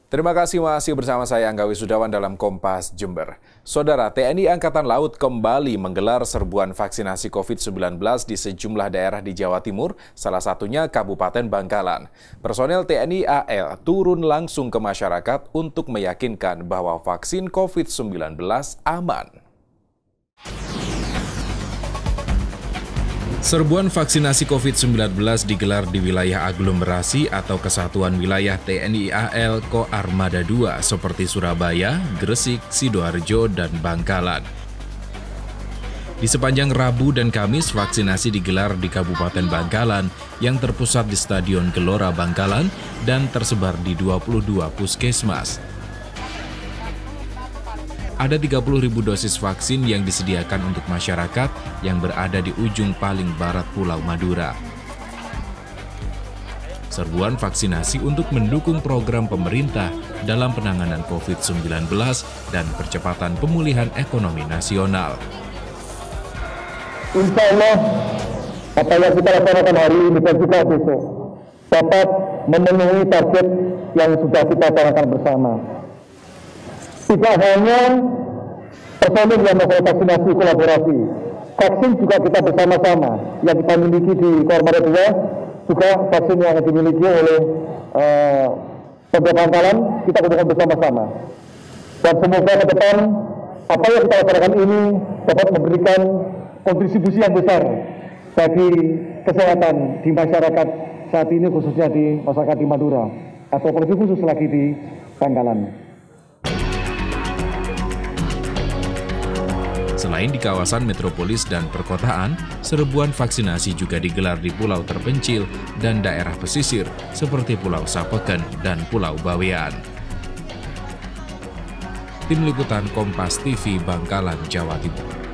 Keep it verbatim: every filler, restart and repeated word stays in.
Terima kasih masih bersama saya Angga Wisudawan dalam Kompas Jember. Saudara, T N I Angkatan Laut kembali menggelar serbuan vaksinasi COVID sembilan belas di sejumlah daerah di Jawa Timur, salah satunya Kabupaten Bangkalan. Personel T N I A L turun langsung ke masyarakat untuk meyakinkan bahwa vaksin COVID sembilan belas aman. Serbuan vaksinasi COVID sembilan belas digelar di wilayah aglomerasi atau kesatuan wilayah T N I A L Koarmada dua seperti Surabaya, Gresik, Sidoarjo, dan Bangkalan. Di sepanjang Rabu dan Kamis, vaksinasi digelar di Kabupaten Bangkalan yang terpusat di Stadion Gelora Bangkalan dan tersebar di dua puluh dua puskesmas. Ada tiga puluh ribu dosis vaksin yang disediakan untuk masyarakat yang berada di ujung paling barat Pulau Madura. Serbuan vaksinasi untuk mendukung program pemerintah dalam penanganan COVID sembilan belas dan percepatan pemulihan ekonomi nasional. Insya Allah, apa yang kita laksanakan hari ini dan juga besok dapat memenuhi target yang sudah kita laksanakan bersama. Tidak hanya personil yang melakukan vaksinasi kolaborasi, vaksin juga kita bersama-sama yang kita miliki di Koarmada dua, juga vaksin yang dimiliki oleh uh, Pemda Bangkalan, kita gunakan bersama-sama. Dan semoga ke depan apa yang kita laksanakan ini dapat memberikan kontribusi yang besar bagi kesehatan di masyarakat saat ini, khususnya di masyarakat di Madura, atau lebih khusus lagi di Bangkalan. Selain di kawasan metropolis dan perkotaan, serbuan vaksinasi juga digelar di pulau terpencil dan daerah pesisir seperti Pulau Sapeken dan Pulau Bawean. Tim Liputan Kompas T V Bangkalan, Jawa Timur.